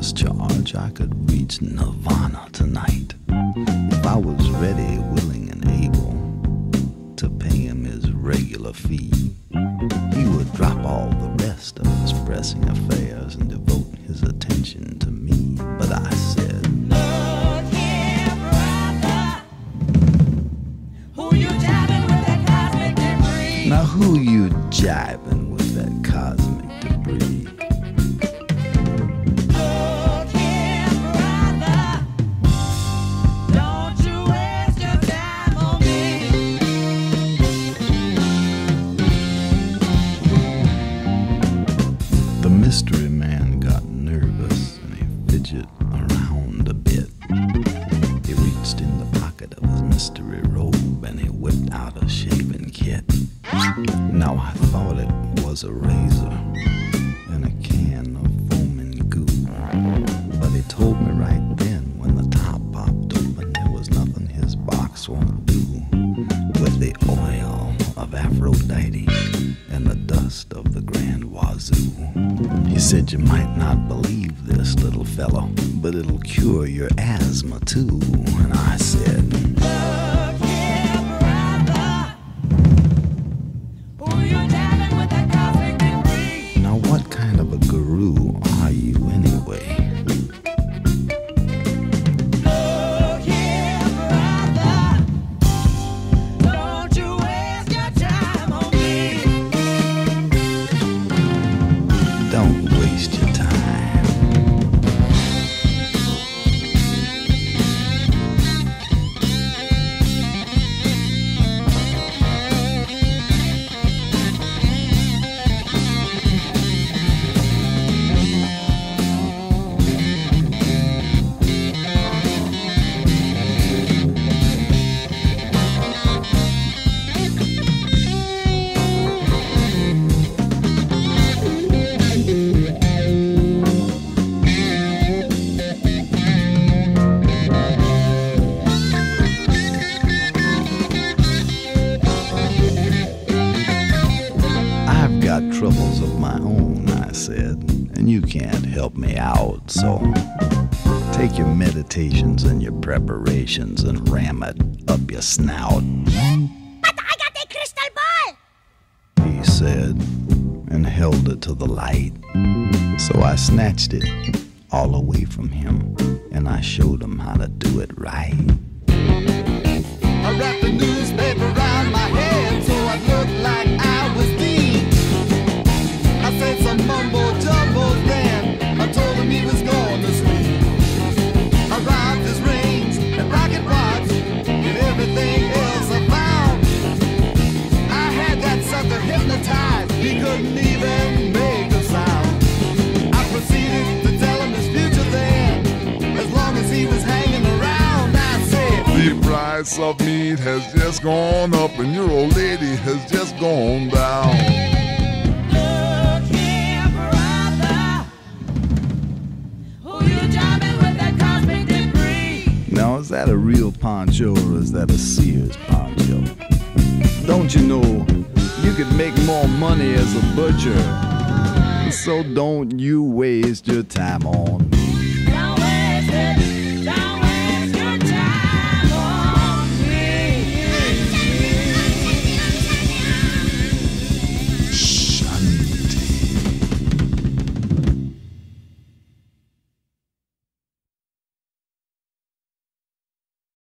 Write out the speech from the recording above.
his charge, I could reach nirvana tonight. If I was ready, willing, and able to pay him his regular fee, he would drop all the rest of his pressing affairs and devote his attention to me. But I said, look here, brother, who you jiving with that cosmic debris? now who you jiving with that cosmic debris? Look here, brother, don't you waste your time on me. The mystery man got nervous and he fidgeted around a bit. He reached in the pocket of his mystery robe and he whipped out a shaving kit. Now I thought it was a razor and a can of foaming goo, but he told me right then when the top popped open there was nothing his box won't do with the oil of Aphrodite and the dust of the Grand Wazoo. He said, you might not believe this, little fellow, but it'll cure your asthma too. And I said, Look here, brother, who you jiving with that cosmic debris? now what kind of a guru are you anyway? Look here, brother, don't you waste your time on me. Don't waste your time. I've got troubles of my own, I said, and you can't help me out, so take your meditations and your preparations and ram it up your snout, But I got a crystal ball. he said, and held it to the light. So I snatched it all away from him, and I showed him how to do it right. I wrapped the newspaper around my head so I looked like I was deep. I said some mumbo jumbo then. I told him he was going to sleep. I robbed his rings and rocket watch and everything else I found. I had that sucker hypnotized. He couldn't even make a sound. I proceeded to tell him his future then, as long as he was hanging around. I said, The price of meat has just gone up and your old lady has just gone down. Look here, brother, who you jiving with that cosmic debris? Now, is that a real poncho or is that a Sears poncho? Don't you know you could make more money as a butcher? So don't you waste your time on me.